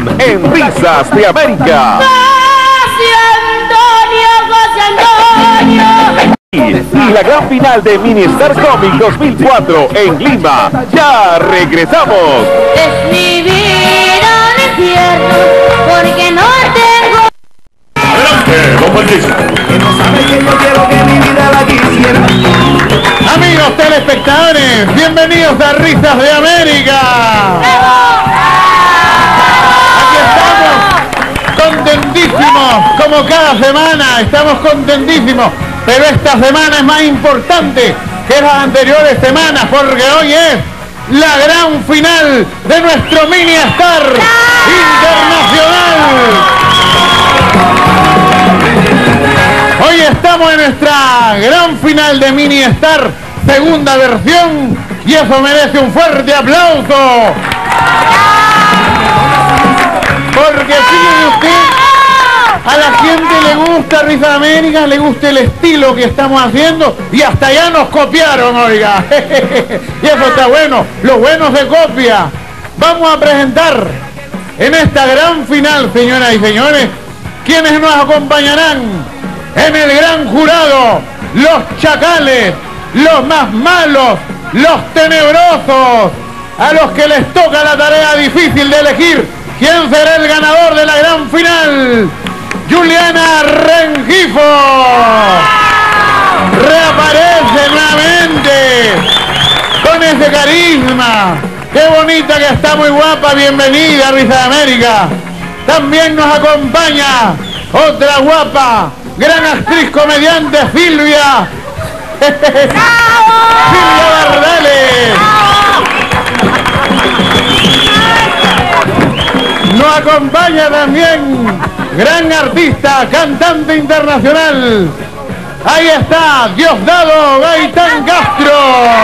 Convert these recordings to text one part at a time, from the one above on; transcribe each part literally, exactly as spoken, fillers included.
diversión en Risas de América. José Antonio, José Antonio. Y la gran final de Ministar Comic dos mil cuatro en Lima. Ya regresamos. Es mi vida un infierno porque no tengo. Adelante, don Francisco. Que no sabe que yo quiero que mi vida la quisiera. Amigos telespectadores, bienvenidos a Risas de América. Aquí estamos, contentísimos, como cada semana, estamos contentísimos. Pero esta semana es más importante que las anteriores semanas, porque hoy es la gran final de nuestro Mini Star Internacional. Hoy estamos en nuestra gran final de Mini Star, segunda versión, y eso merece un fuerte aplauso. Porque sigue usted, a la gente le gusta Risas de América, le gusta el estilo que estamos haciendo, y hasta allá nos copiaron, oiga. Y eso está bueno, lo bueno se copia. Vamos a presentar en esta gran final, señoras y señores, quienes nos acompañarán en el gran jurado: los chacales, los más malos, los tenebrosos, a los que les toca la tarea difícil de elegir quién será el ganador de la gran final. Juliana Rengifo reaparece nuevamente con ese carisma. Qué bonita que está, muy guapa. Bienvenida a Risas de América. También nos acompaña otra guapa, gran actriz comediante, Silvia. Silvia Bardales. Nos acompaña también gran artista, cantante internacional. Ahí está, Diosdado Gaitán Castro.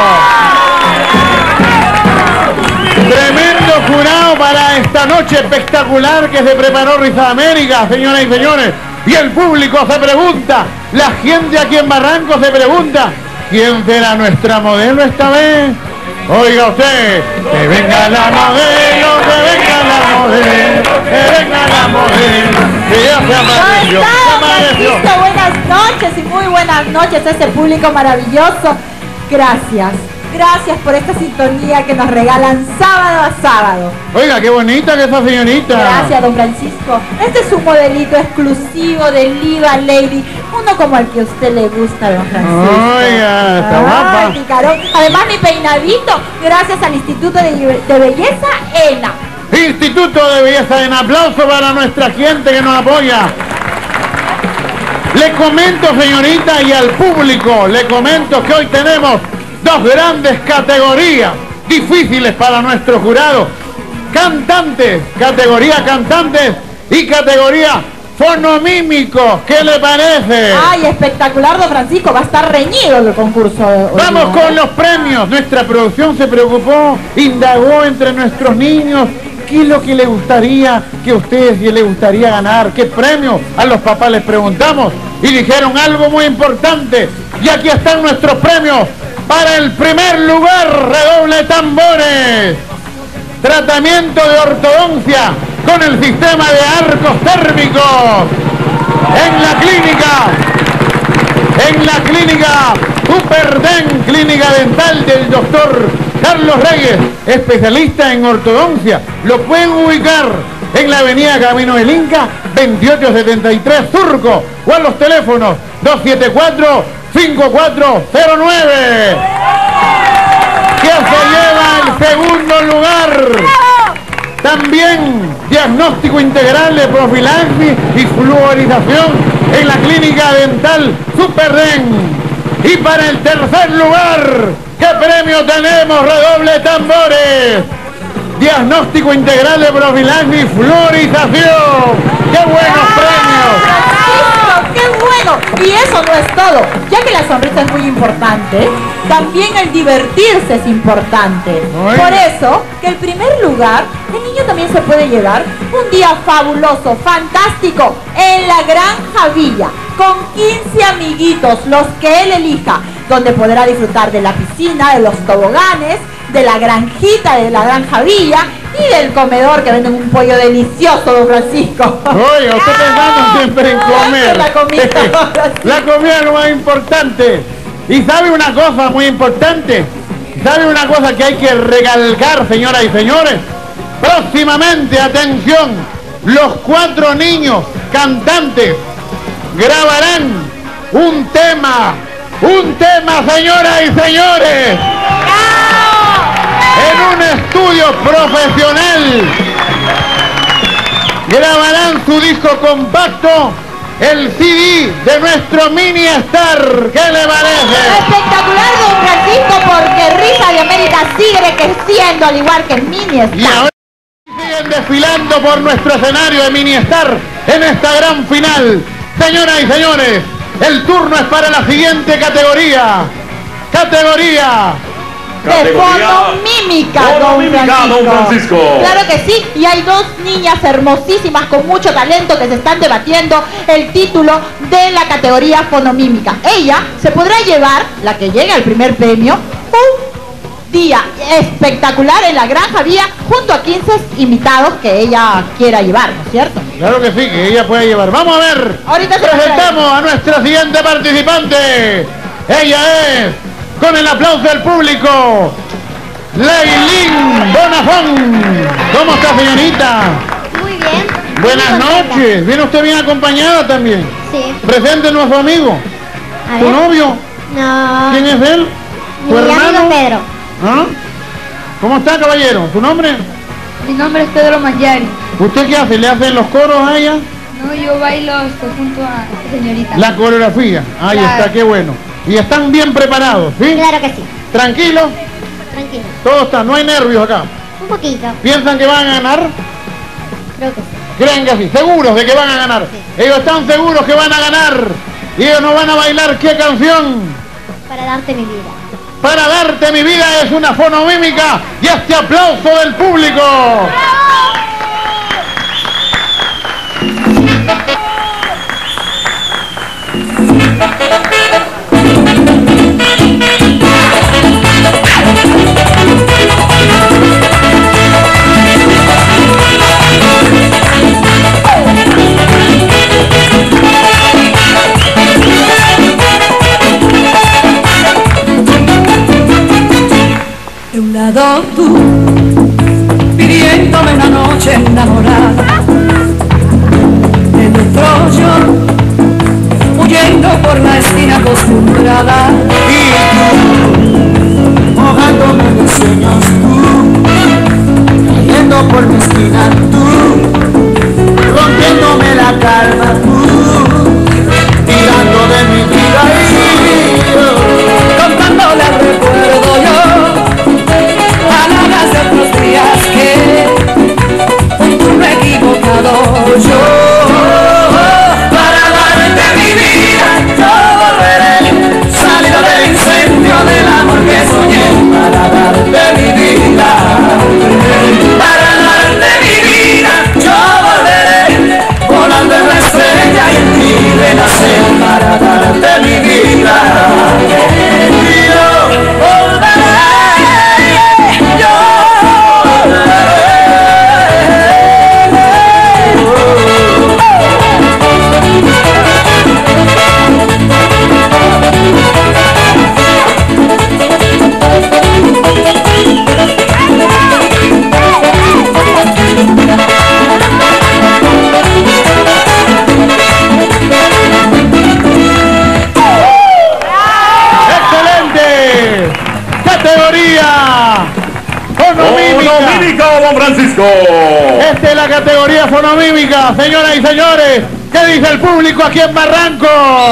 Tremendo jurado para esta noche espectacular que se preparó Risas de América, señoras y señores. Y el público se pregunta, la gente aquí en Barranco se pregunta, ¿quién será nuestra modelo esta vez? Oiga usted, que venga la modelo, que venga la modelo, que venga la modelo, que ya se amaneció, se amaneció. Francisco, buenas noches y muy buenas noches a ese público maravilloso. Gracias, gracias por esta sintonía que nos regalan sábado a sábado. Oiga, qué bonita que esa señorita. Gracias, don Francisco. Este es un modelito exclusivo de Liva Lady, uno como el que a usted le gusta, don Francisco. Oiga, está Ay, guapa. picarón. Además, mi peinadito, gracias al Instituto de, de Belleza ENA. Instituto de Belleza, en aplauso para nuestra gente que nos apoya. Le comento, señorita, y al público, le comento que hoy tenemos dos grandes categorías difíciles para nuestro jurado: cantantes, categoría cantantes, y categoría fonomímicos. ¿Qué le parece? Ay, espectacular, don Francisco. Va a estar reñido el concurso. Hoy, Vamos ¿no? con los premios. Nuestra producción se preocupó, indagó entre nuestros niños qué es lo que le gustaría, que a ustedes le gustaría ganar, qué premio. A los papás les preguntamos y dijeron algo muy importante. Y aquí están nuestros premios. Para el primer lugar, redoble tambores. Tratamiento de ortodoncia con el sistema de arcos térmicos en la clínica, en la clínica Superden, clínica dental del doctor Carlos Reyes, especialista en ortodoncia. Lo pueden ubicar en la avenida Camino del Inca, veintiocho setenta y tres Surco, o a los teléfonos dos siete cuatro, cinco cuatro cero nueve. Que se lleva el segundo lugar. También diagnóstico integral de profilaxis y fluorización en la clínica dental Superden. Y para el tercer lugar, ¿qué premio tenemos? Redoble tambores. Diagnóstico integral de profilaxis y fluorización. ¡Qué buenos premios! Francisco, ¡qué bueno! Y eso no es todo, ya que la sonrisa es muy importante, también el divertirse es importante. Oiga. Por eso, que el primer lugar, el niño también se puede llevar un día fabuloso, fantástico, en la Granja Villa, con quince amiguitos, los que él elija, donde podrá disfrutar de la piscina, de los toboganes, de la granjita de la Granja Villa y del comedor que venden un pollo delicioso, don Francisco. Oye, usted pensando siempre en comer. La comida. La comida es lo más importante. Y sabe una cosa muy importante. ¿Sabe una cosa que hay que recalcar, señoras y señores? Próximamente, atención, los cuatro niños cantantes grabarán un tema, un tema, señoras y señores, en un estudio profesional. Grabarán su disco compacto, el C D de nuestro Mini Star. ¿Qué le parece? Espectacular, don Francisco, porque Risa de América sigue creciendo al igual que el Mini Star. Y ahora siguen desfilando por nuestro escenario de Mini Star en esta gran final. Señoras y señores, el turno es para la siguiente categoría. Categoría de fonomímica, don Francisco. don Francisco. Claro que sí, y hay dos niñas hermosísimas con mucho talento que se están debatiendo el título de la categoría fonomímica. Ella se podrá llevar, la que llegue al primer premio, un día espectacular en la Granja Vía junto a quince invitados que ella quiera llevar, ¿no es cierto? Claro que sí, que ella puede llevar. Vamos a ver. Ahorita se presentamos a nuestra siguiente participante. Ella es, con el aplauso del público, Lailín Bonafón. ¿Cómo está, señorita? Muy bien. Buenas Muy contenta. noches. ¿Viene usted bien acompañada también? Sí. Preséntenos a su amigo. A ¿Tu ver. novio? No. ¿Quién es él? Mi ¿Tu amigo hermano? Pedro. ¿Ah? ¿Cómo está, caballero? ¿Tu nombre? Mi nombre es Pedro Mayari. ¿Usted qué hace? ¿Le hacen los coros a ella? No, yo bailo estoy junto a esta señorita. La coreografía. Ahí Claro. está, qué bueno. Y están bien preparados, ¿sí? Claro que sí. ¿Tranquilos? Tranquilo. Todo está, no hay nervios acá. Un poquito. ¿Piensan que van a ganar? Creo que sí. Creen que sí, seguros de que van a ganar. Ellos están seguros que van a ganar. Y ellos no van a bailar, ¿qué canción? Para darte mi vida. Para darte mi vida es una fonomímica. Y este aplauso del público. De un lado tú, pidiéndome una noche enamorada, del otro yo, huyendo por la esquina acostumbrada. Y tú, mojándome de sueños, tú, cayendo por mi esquina, tú, rompiéndome la calma, tú, tirando de mi vida y yo, Contándole al recuerdo yo, palabras de otros días que tú me he equivocado yo. para darte mi vida, yo volveré, salido del incendio del amor que soñé, para darte mi vida, para darte mi vida, yo volveré, volando en la estrella y en ti renacer, para darte mi vida, yo volveré, yo volveré. ¡Excelente! Categoría fonomímica. Fonomímica, don Francisco. Esta es la categoría fonomímica, señoras y señores. ¿Qué dice el público aquí en Barranco?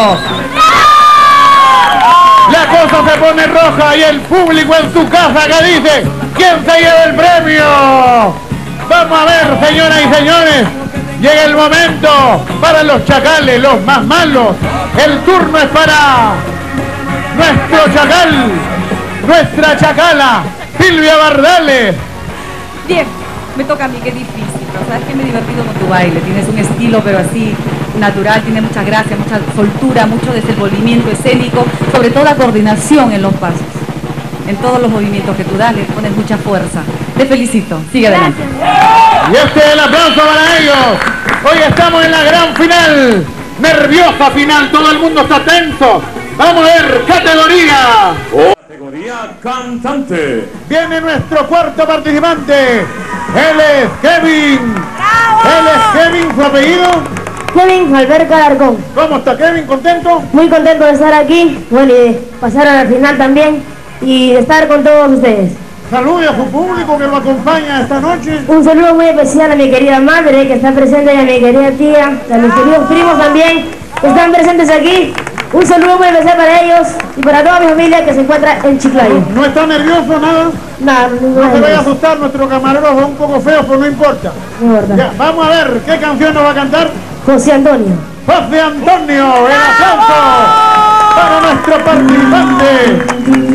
La cosa se pone roja y el público en su casa que dice, ¿quién se lleva el premio? Vamos a ver, señoras y señores. Llega el momento para los chacales, los más malos. El turno es para nuestro chacal, nuestra chacala, Silvia Bardales. Bien, me toca a mí, qué difícil, pero sabes que me he divertido con tu baile, tienes un estilo pero así natural, tiene mucha gracia, mucha soltura, mucho desenvolvimiento escénico, sobre todo la coordinación en los pasos. en todos los movimientos que tú das, le pones mucha fuerza. Te felicito, sigue adelante. Y este es el aplauso para ellos. Hoy estamos en la gran final. Nerviosa final, todo el mundo está tenso. Vamos a ver, categoría. Categoría cantante. Viene nuestro cuarto participante. Él es Kevin. Él es Kevin, ¿su apellido? Kevin Alberto Alarcón. ¿Cómo está Kevin? ¿Contento? Muy contento de estar aquí, bueno, y de pasar a la final también y de estar con todos ustedes. Salude a su público que lo acompaña esta noche. Un saludo muy especial a mi querida madre que está presente y a mi querida tía, a mis queridos primos también que están presentes aquí. Un saludo muy especial para ellos y para toda mi familia que se encuentra en Chiclayo. ¿No, no está nervioso nada? Nada, no se vaya a asustar, nuestro camarógrafo es un poco feo, pero no importa. No ya, vamos a ver, ¿qué canción nos va a cantar? José Antonio. José Antonio, el aplauso para nuestro participante.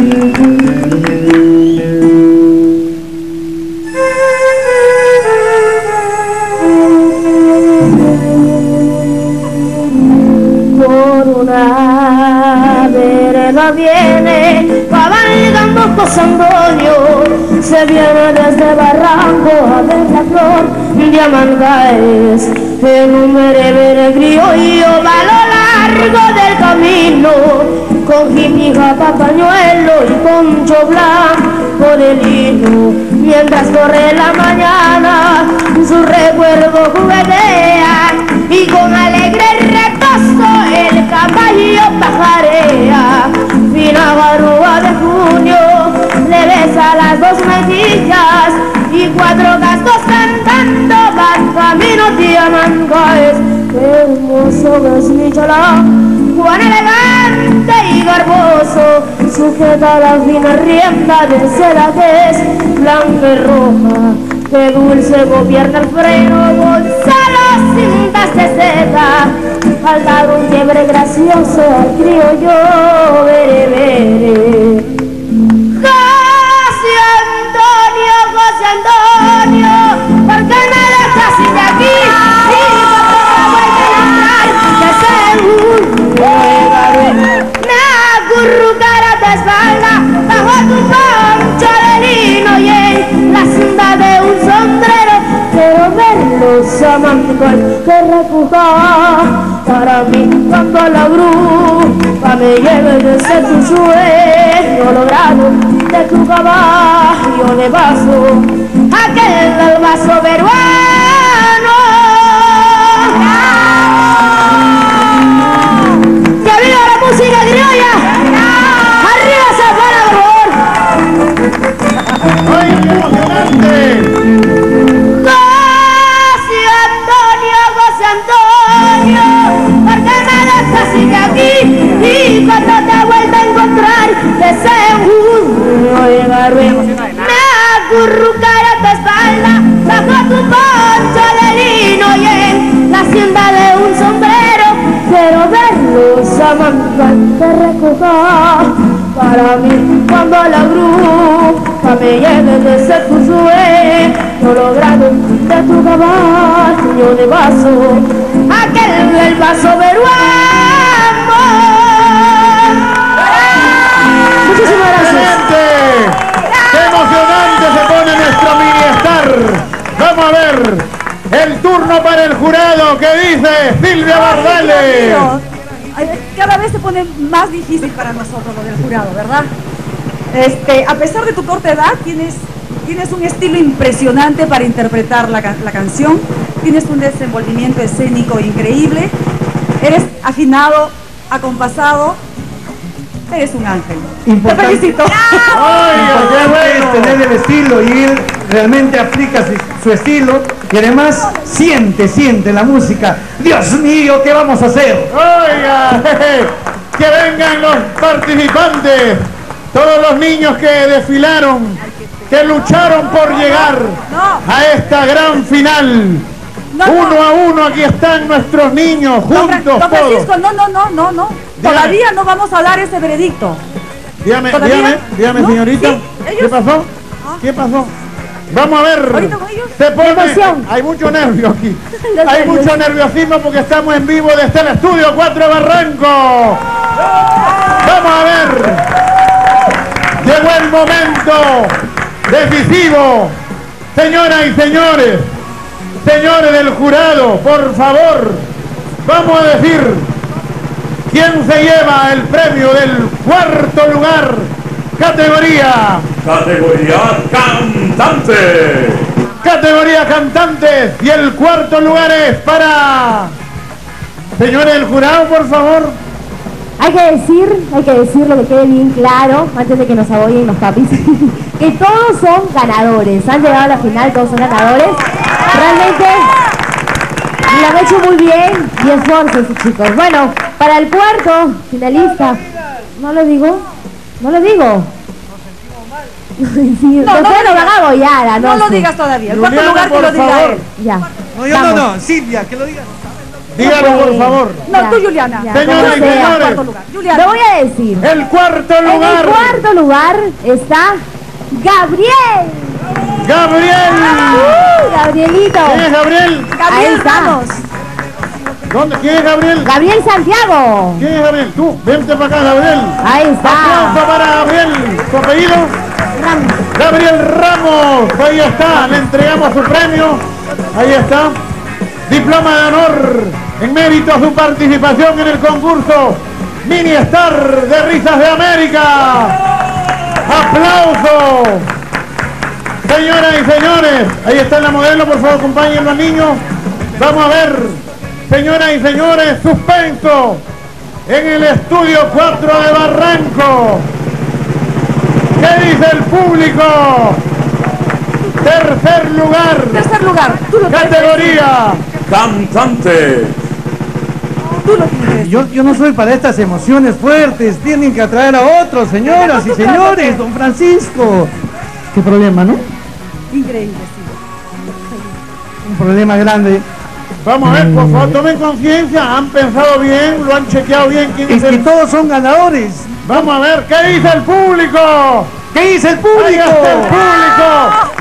Por una vereda viene cabalgando José Antonio, se viene desde Barranco a ver la flor de Amangáez. En un berebere criollo va a lo largo del camino, con jimija, papañuelo y concho blanco de lino. Mientras corre la mañana, su recuerdo juguetea y con alegre retozo el caballo pajarea. Fina garúa de junio le besa las dos mejillas y cuatro gastos cantando van camino de Amangáez. Qué hermoso es mi chalán, cuán elegante y garboso, sujeta la fina rienda de seda que es blanca y roja. Qué dulce gobierna el freno, Gonzalo cintas de seda, al dar un quiebre gracioso al criollo berebere. José Antonio, José Antonio, ¿por qué me dejas sin de aquí? Acurrucar a tu espalda bajo tu poncho de lino y en la cinta de un sombrero quiero ver los amancos que repuja para mí cuando la grupa me lleve desde tu sueño logrado de tu caballo de vaso, aquel del vaso peruano. ¡Que viva la música criolla! ¡Arriba esa por favor! ¡Ay, qué emocionante! José Antonio, José Antonio, ¿por qué me dejas sin aquí? Y cuando te vuelva a encontrar, deseo un llegar luego. Me acurrucar a tu espalda, bajo tu poncho de lino y en la hacienda de un sombrero quiero verlos amancas que recoja para mí cuando la grupa me lleve desde tu sueño logrado de tu caballo de vaso, aquel del vaso peruano. Muchísimas gracias. ¡Qué emocionante se pone nuestro mini-star! Vamos a ver. El turno para el jurado, que dice Silvia Bardales. Cada vez se pone más difícil para nosotros lo del jurado, ¿verdad? Este, a pesar de tu corta edad, tienes, tienes un estilo impresionante para interpretar la, la canción, tienes un desenvolvimiento escénico increíble, eres afinado, acompasado, eres un ángel. Importante. Te felicito. ¡Ay, qué bueno! Es tener el estilo y él realmente aplica su, su estilo y además siente, siente la música. Dios mío, ¿qué vamos a hacer? Oiga, jeje, que vengan los participantes, todos los niños que desfilaron, que lucharon por llegar a esta gran final. No, no. Uno a uno, aquí están nuestros niños, Don, juntos don Francisco, todos. no, no, no, no, no. Dígame. Todavía no vamos a dar ese veredicto. Dígame, ¿Todavía? dígame, dígame, ¿No? señorita. Sí, ¿Qué ellos- pasó? ¿Qué pasó? Vamos a ver. ¿Ahorita con ellos? Se pone, Emoción. hay mucho nervio aquí. Los Hay nervios. mucho nerviosismo porque estamos en vivo desde el estudio cuatro Barranco. Vamos a ver. Llegó el momento decisivo. Señoras y señores, señores del jurado, por favor, vamos a decir quién se lleva el premio del cuarto lugar, categoría... Categoría cantante. Categoría cantantes, y el cuarto lugar es para... Señores del jurado, por favor. Hay que decir, hay que decirlo que quede bien claro, antes de que nos abollen los papis, que todos son ganadores. Han llegado a la final, todos son ganadores. Realmente lo han hecho muy bien y esfuérzense, chicos. Bueno, para el cuarto finalista, ¿no lo digo? ¿No lo digo? Sí, No, no después lo lo van a abollar, a No lo sé. digas todavía. El cuarto Juliana, lugar que lo por diga favor. él. Ya. No, yo no, no, Silvia, que lo diga. Dígalo, por favor. No, Ya, tú, Juliana. ya. Señoras y Como sea. señores, Cuarto lugar. Juliana. Lo voy a decir. el cuarto En lugar, el cuarto lugar está Gabriel. Gabriel. Uh, Gabrielito. ¿Quién es Gabriel? Ahí Gabriel está. Ramos. ¿Dónde? ¿Quién es Gabriel? Gabriel Santiago. ¿Quién es Gabriel? Tú, vente para acá, Gabriel. Ahí está. Aplauso para Gabriel. ¿Tu apellido? Ramos. Gabriel Ramos. Ahí está, le entregamos su premio. Ahí está. Diploma de honor en mérito a su participación en el concurso Mini Star de Risas de América. ¡Aplauso! Señoras y señores, ahí está la modelo, por favor, acompáñenlo al niño. Vamos a ver, señoras y señores, suspenso en el estudio cuatro de Barranco. ¿Qué dice el público? Tercer lugar. Tercer lugar. Tú lo tienes que decir. Categoría. Cantante. Tú lo tienes que decir. Yo, yo no soy para estas emociones fuertes, tienen que atraer a otros, señoras y señores, don Francisco. ¿Qué problema, no? Increíble, sí. Un problema grande. Vamos a ver, por favor, tomen conciencia. Han pensado bien, lo han chequeado bien. ¿Quién Es es que el... todos son ganadores. Vamos a ver, ¿qué dice el público? ¿Qué dice el Ahí público? está el público.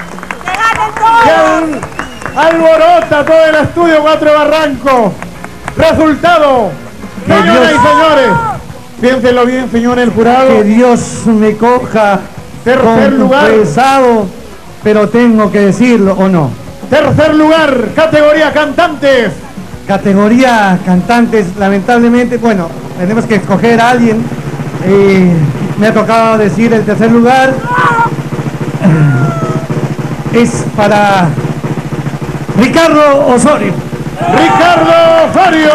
Que un- alborota todo el estudio cuatro de Barranco. Resultado, Que señoras Dios- y señores, piénselo bien, señores del jurado. Que Dios me coja Tercer lugar. confesado, pero tengo que decirlo, ¿o no? Tercer lugar, categoría cantantes. Categoría cantantes, lamentablemente, bueno, tenemos que escoger a alguien. Eh, me ha tocado decir el tercer lugar. Es para Ricardo Osorio. Ricardo Osorio.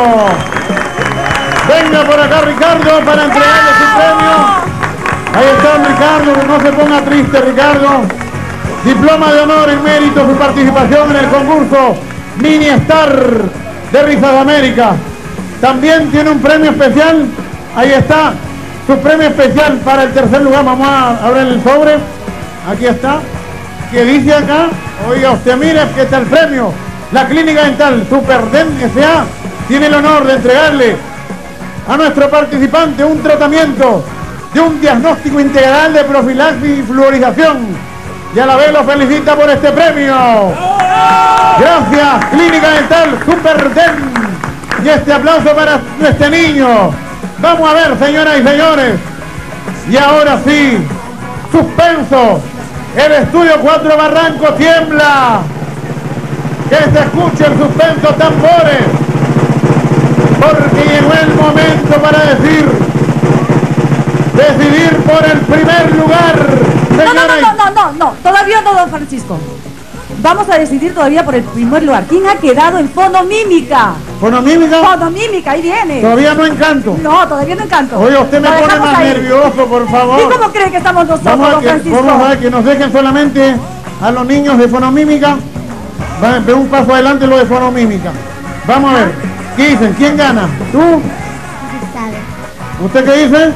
Venga por acá, Ricardo, para entregarle su premio. Ahí está Ricardo, que no se ponga triste, Ricardo. Diploma de honor en mérito a su participación en el concurso Mini Star de Risas de América. También tiene un premio especial. Ahí está su premio especial para el tercer lugar. Vamos a abrir el sobre. Aquí está. Que dice acá, oiga usted, mire que está el premio. La Clínica Dental Superdent S A tiene el honor de entregarle a nuestro participante un tratamiento de un diagnóstico integral de profilaxis y fluorización. Y a la vez lo felicita por este premio. Gracias, Clínica Dental Superdent. Y este aplauso para este niño. Vamos a ver, señoras y señores. Y ahora sí, suspenso. El estudio cuatro Barranco tiembla. Que se escuche el suspenso, tambores. Porque llegó el momento para decir, decidir por el primer lugar. No, no, Señora y- no, no, no, no, todavía no, don Francisco. Vamos a decidir todavía por el primer lugar. ¿Quién ha quedado en fonomímica? ¿Fonomímica? Fonomímica, ahí viene. Todavía no encanto. No, todavía no encanto. Oye, usted me Lo pone dejamos más ahí. nervioso, por favor. ¿Y cómo cree que estamos nosotros, Vamos a, don que, Francisco? vamos a ver que nos dejen solamente a los niños de fonomímica. Va, de un paso adelante lo de fonomímica. Vamos a ver. ¿Qué dicen? ¿Quién gana? ¿Tú? ¿Usted qué dice?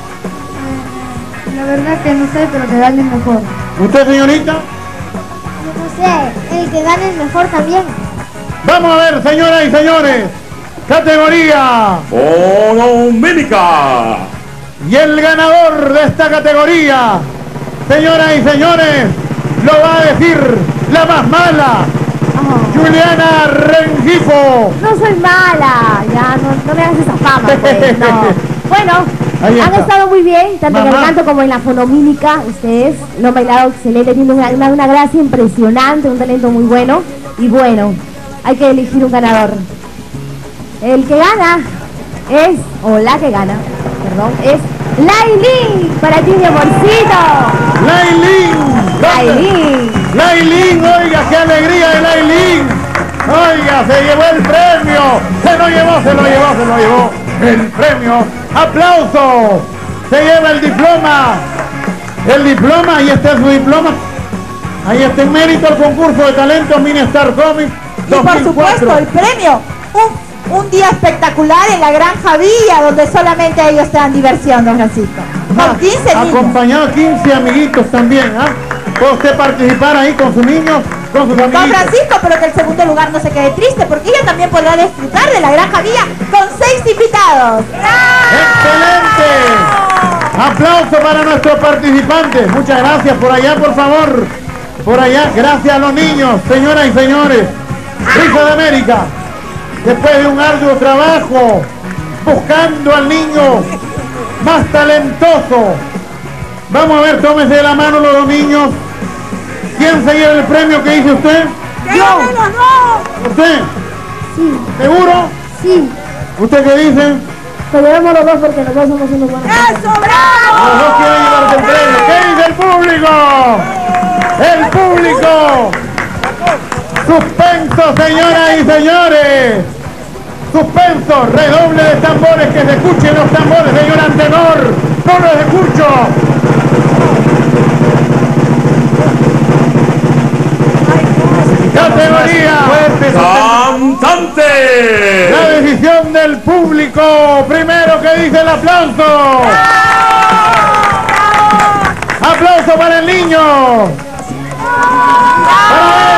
La verdad que no sé, pero que gane mejor. ¿Usted, señorita? No sé, el que gane el mejor también. Vamos a ver, señoras y señores. Categoría. Fonomímica. Y el ganador de esta categoría, señoras y señores, lo va a decir la más mala, Juliana Rengifo. No soy mala, ya, no, no me hagas esa fama, pues, no. Bueno, Ahí Han está. estado muy bien, tanto en el Mamá. canto como en la fonomímica. Ustedes lo han bailado excelente, tienen una, una, una gracia impresionante, un talento muy bueno. Y bueno, hay que elegir un ganador. El que gana es, o la que gana, perdón, es Lailín. Para ti, mi amorcito. Lailín. Lailín. Lailín, oiga, qué alegría de Lailín. Oiga, se llevó el premio. Se lo llevó, se lo llevó, se lo llevó. El premio. ¡Aplauso! Se lleva el diploma. El diploma, ahí está su diploma. Ahí está en mérito al concurso de talentos Mini Star Comics Y por dos mil cuatro. supuesto, el premio. Un, un día espectacular en la Granja Villa, donde solamente ellos te dan diversión, don Francisco. Con quince niños. Acompañado de quince amiguitos también, ¿ah? Puede usted participar ahí con sus niños, con sus Don amiguitos. Francisco, pero que el segundo lugar no se quede triste, porque ella también podrá disfrutar de la Granja Villa con seis invitados. ¡Excelente! Aplauso para nuestros participantes. Muchas gracias. Por allá, por favor. Por allá, gracias a los niños, señoras y señores. Risa de América. Después de un arduo trabajo, buscando al niño más talentoso. Vamos a ver, tómese de la mano los dos niños. ¿Quién se lleva el premio que dice usted? ¡Yo! ¿Usted? Sí. ¿Seguro? Sí. ¿Usted qué dice? Pero llevamos los dos porque los dos somos unos buenos. ¡Eso, bravo! Los dos quieren llevarse el premio. ¿Qué dice el público? ¡El público! ¡Suspenso, señoras y señores! ¡Suspenso! Redoble de tambores, que se escuchen los tambores, señor Antenor. ¡No los escucho! ¡Categoría! ¡Cantante! La decisión del público. Primero, que dice el aplauso. ¡Aplauso para el niño! ¡Para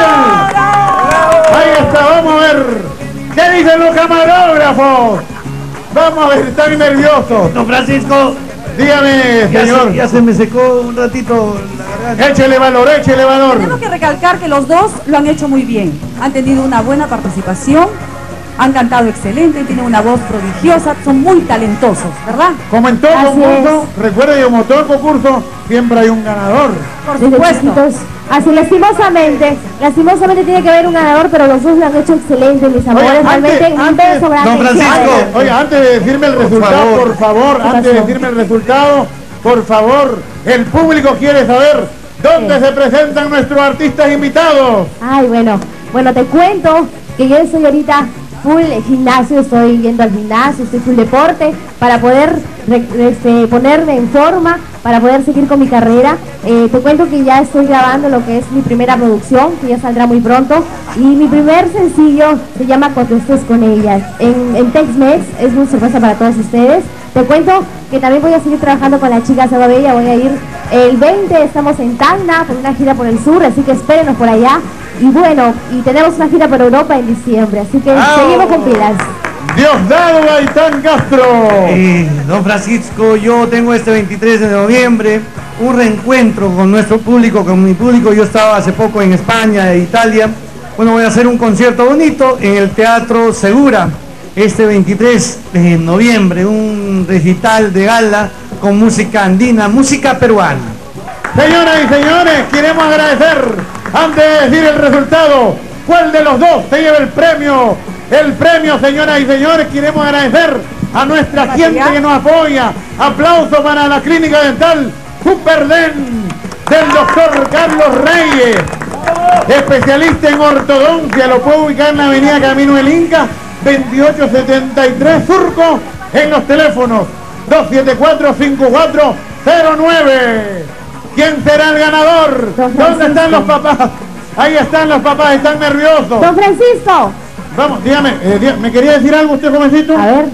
él! Ahí está, vamos a ver. ¿Qué dicen los camarógrafos? Vamos a ver, están nerviosos. Don Francisco, Dígame, ya señor. se, ya se me secó un ratito la garganta. Échele valor, échele valor. Tenemos que recalcar que los dos lo han hecho muy bien. Han tenido una buena participación, han cantado excelente, tienen una voz prodigiosa, son muy talentosos, ¿verdad? Como en todo Así concurso, recuerde que como todo concurso, siempre hay un ganador. Por Desde supuesto. chiquitos. Así, lastimosamente, lastimosamente tiene que haber un ganador, pero los dos lo han hecho excelente, mis amores. Oye, Realmente antes- un antes- beso grande. Don Francisco, Ay, Oye, antes de decirme el Por resultado, favor. por favor, ¿Qué antes de pasó? decirme el resultado, por favor, el público quiere saber dónde Sí. se presentan nuestros artistas invitados. Ay, bueno, bueno, te cuento que yo estoy ahorita full gimnasio, estoy yendo al gimnasio, estoy full deporte, para poder re- este, ponerme en forma, para poder seguir con mi carrera. Eh, te cuento que ya estoy grabando lo que es mi primera producción, que ya saldrá muy pronto, y mi primer sencillo se llama Cuando estés con ellas, en, en Tex-Mex, es muy sorpresa para todos ustedes. Te cuento que también voy a seguir trabajando con la chica Seba Bella, voy a ir el veinte, estamos en Tacna, por una gira por el sur, así que espérenos por allá. Y bueno, y tenemos una gira por Europa en diciembre, así que ¡Au! seguimos con pilas. Diosdado Gaitán Castro. Eh, don Francisco, yo tengo este veintitrés de noviembre un reencuentro con nuestro público, con mi público. Yo estaba hace poco en España e Italia. Bueno, voy a hacer un concierto bonito en el Teatro Segura este veintitrés de noviembre, un recital de gala con música andina, música peruana. Señoras y señores, queremos agradecer, antes de decir el resultado, cuál de los dos se lleva el premio. El premio, señoras y señores, queremos agradecer a nuestra gente que nos apoya. Aplauso para la Clínica Dental Superden del doctor Carlos Reyes, especialista en ortodoncia. Lo puedo ubicar en la avenida Camino del Inca, veintiocho setenta y tres Surco, en los teléfonos dos siete cuatro, cinco cuatro cero nueve. ¿Quién será el ganador? Don ¿Dónde están Francisco. los papás? Ahí están los papás, están nerviosos. Don Francisco, Vamos, dígame, eh, dí- ¿me quería decir algo usted, jovencito? a ver.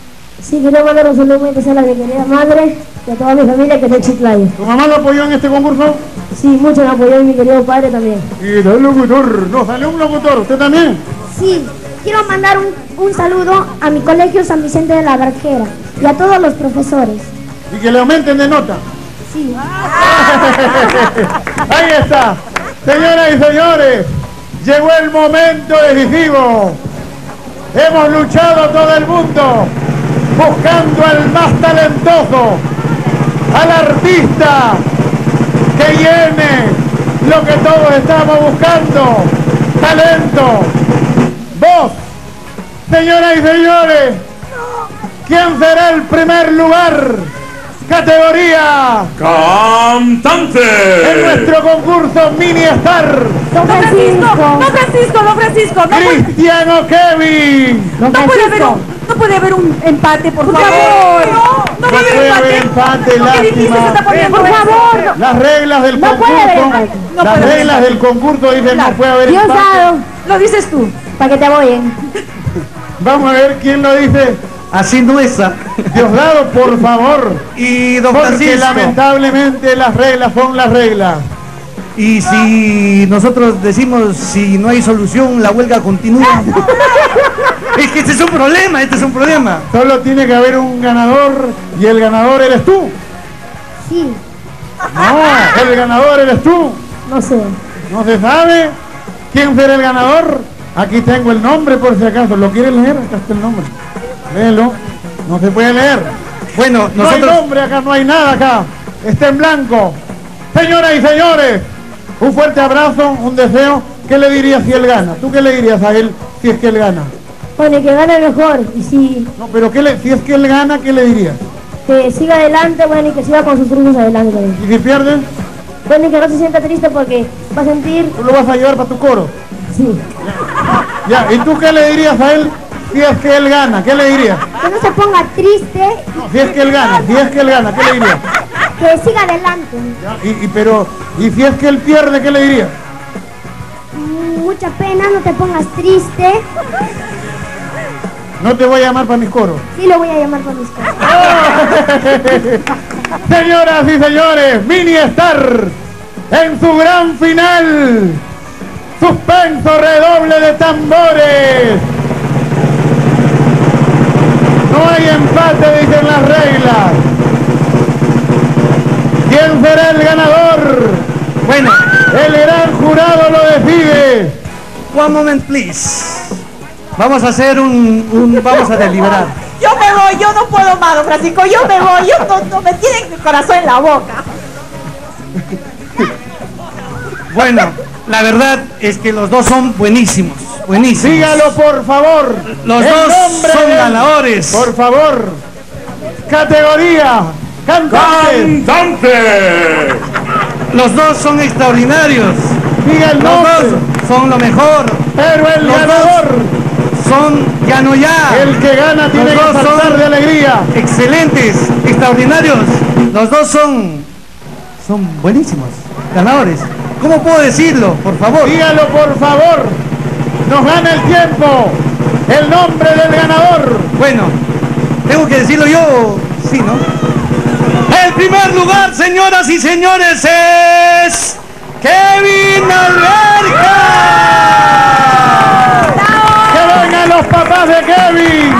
Sí, quiero mandar un saludo muy especial a mi querida madre y a toda mi familia que está en Chiclayo. ¿Tu mamá lo apoyó en este concurso? Sí, mucho me apoyó y mi querido padre también. Y el locutor, no, salió un locutor, ¿usted también? Sí, quiero mandar un, un saludo a mi colegio San Vicente de la Barquera y a todos los profesores. Y que le aumenten de nota. Sí. Ahí está. Señoras y señores, llegó el momento decisivo. Hemos luchado todo el mundo. buscando al más talentoso, al artista que llene lo que todos estamos buscando, talento, voz. Señoras y señores, ¿quién será el primer lugar? Categoría cantante en nuestro concurso Mini Star. Don Francisco, Don Francisco, Don Francisco, no puede, Cristiano Kevin. no puede haber un, no puede haber un empate, por favor. No, no No puede puede haber haber empate. empate, Qué difícil se está lástima. poniendo Por esto. favor. Las reglas del No puede haber concurso, empate. No las puede haber reglas empate. del concurso dicen Claro. no puede haber Dios empate. dado, Lo dices tú. para que te aboyen. Vamos a ver quién lo dice. Así no es. ah. Diosdado, por favor. Y don Porque Francisco, lamentablemente las reglas son las reglas. y si nosotros decimos si no hay solución, la huelga continúa. Es que este es un problema, este es un problema. Solo tiene que haber un ganador y el ganador eres tú. Sí, No, el ganador eres tú. no sé. No se sabe quién será el ganador. Aquí tengo el nombre por si acaso. ¿Lo quieres leer? Acá está el nombre. Léelo. No se puede leer. Bueno, No hay nosotros... nombre acá, no hay nada acá. Está en blanco. Señoras y señores, un fuerte abrazo, un deseo. ¿Qué le dirías si él gana? ¿Tú qué le dirías a él si es que él gana? Bueno, y que gane mejor. Y si No, pero ¿qué le, si es que él gana, ¿qué le dirías? que siga adelante, bueno, y que siga con sus triunfos adelante también. ¿Y si pierdes? Bueno, y que no se sienta triste porque va a sentir... Tú lo vas a llevar para tu coro. Sí. Ya, ¿y tú qué le dirías a él si es que él gana? ¿Qué le dirías? Que no se ponga triste, No, si es que él gana, si es que él gana, ¿qué le dirías? que siga adelante. Ya, y, y pero, ¿y si es que él pierde, qué le dirías? Mucha pena, no te pongas triste. No te voy a llamar para mis coros. Sí lo voy a llamar por mis cosas. Señoras y señores, Mini Star en su gran final. Suspenso, redoble de tambores. No hay empate, dicen las reglas. ¿Quién será el ganador? Bueno, El gran jurado lo decide. one moment please. Vamos a hacer un, un vamos a deliberar. Yo me voy, yo no puedo más, don Francisco, yo me voy, yo no, no me tienen el corazón en la boca. Bueno, la verdad es que los dos son buenísimos, buenísimos. Dígalo, por favor. Los El dos nombre son del- ganadores. Por favor. Categoría. Cantante. cantante. Los dos son extraordinarios. Diga el Los nombre. dos son lo mejor. Pero el Los ganador, Son ya no ya. el que gana, tiene Los que dos saltar son de alegría. excelentes, extraordinarios. Los dos son son buenísimos, ganadores. ¿Cómo puedo decirlo? Por favor. Dígalo, por favor. Nos gana el tiempo. El nombre del ganador. Bueno, tengo que decirlo yo, sí, ¿no? El primer lugar, señoras y señores, es Kevin Alberca. Que vengan los papás de Kevin.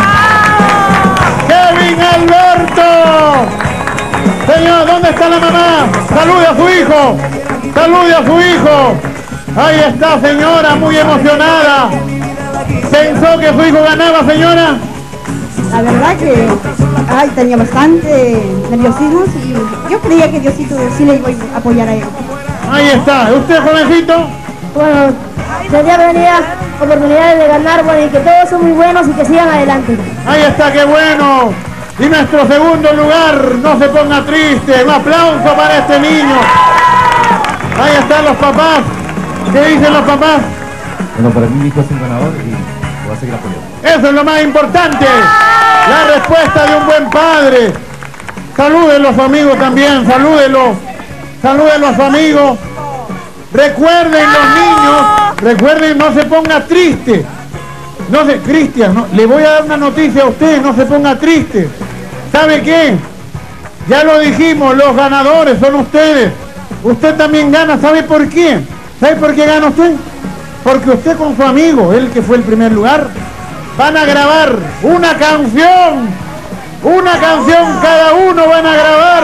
Kevin Alberto. Señor, ¿dónde está la mamá? Salude a su hijo. Salude a su hijo. Ahí está, señora, muy emocionada. ¿Pensó que su hijo ganaba, señora? La verdad que ay, tenía bastante nerviosismo y yo creía que Diosito sí le iba a apoyar a él. Ahí está. ¿Usted, jovencito? Bueno, sería venida oportunidades de ganar, bueno, y que todos son muy buenos y que sigan adelante. Ahí está, qué bueno. Y nuestro segundo lugar, no se ponga triste. Un aplauso para este niño. Ahí están los papás. ¿Qué dicen los papás? Bueno, para mí mi hijo es un ganador y voy a seguir apoyando. Eso es lo más importante. La respuesta de un buen padre. Salúdenlo a su amigo también, salúdenlo. Salúdenlo a su amigo. Recuerden los niños, recuerden, no se ponga triste. No se, Cristian, no, le voy a dar una noticia a usted, no se ponga triste. ¿Sabe qué? Ya lo dijimos, los ganadores son ustedes. Usted también gana, ¿sabe por qué? ¿Sabe por qué gana usted? Porque usted con su amigo, el que fue el primer lugar, van a grabar una canción. Una canción cada uno van a grabar.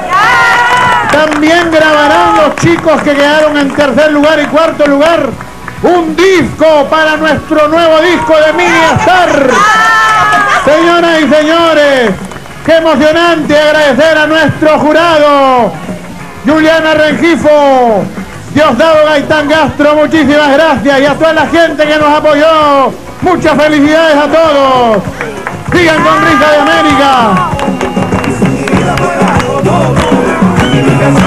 También grabarán los chicos que quedaron en tercer lugar y cuarto lugar. un disco para nuestro nuevo disco de Mini Star. Señoras y señores, qué emocionante agradecer a nuestro jurado, Juliana Rengifo, Diosdado Gaitán Castro, muchísimas gracias, y a toda la gente que nos apoyó, muchas felicidades a todos. Sigan con Risa de América.